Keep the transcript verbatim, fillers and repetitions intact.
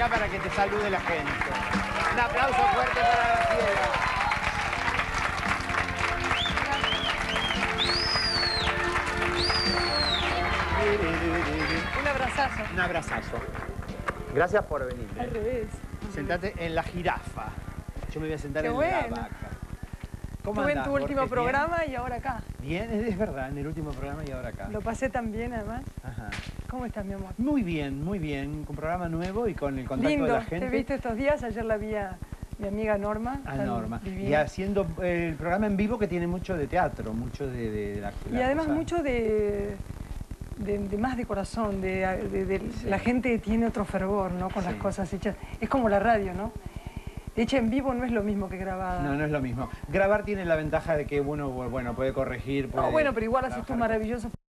acá para que te salude la gente. Un aplauso fuerte para Graciela. Un abrazazo. Un abrazazo. Gracias por venir. Al revés. Sentate en la jirafa. Yo me voy a sentar Qué en bueno. la vaca. ¿Cómo Estuve en andás, tu último Borges? programa y ahora acá. Bien, bien, es verdad, en el último programa y ahora acá. Lo pasé tan bien, además. Ajá. ¿Cómo estás, mi amor? Muy bien, muy bien. Con programa nuevo y con el contacto Lindo. de la gente. ¿Te viste estos días? Ayer la vi a mi amiga Norma. A tan Norma. divina. Y haciendo el programa en vivo que tiene mucho de teatro, mucho de, de, de la, Y la además cosa. mucho de, de, de más de corazón, de, de- de- Sí. la gente tiene otro fervor, ¿no? Con Sí. las cosas hechas. Es como la radio, ¿no? Hecha en vivo no es lo mismo que grabada. No, no es lo mismo. Grabar tiene la ventaja de que uno, bueno, puede corregir, puede... No, bueno, pero igual haces tú trabajar. maravilloso.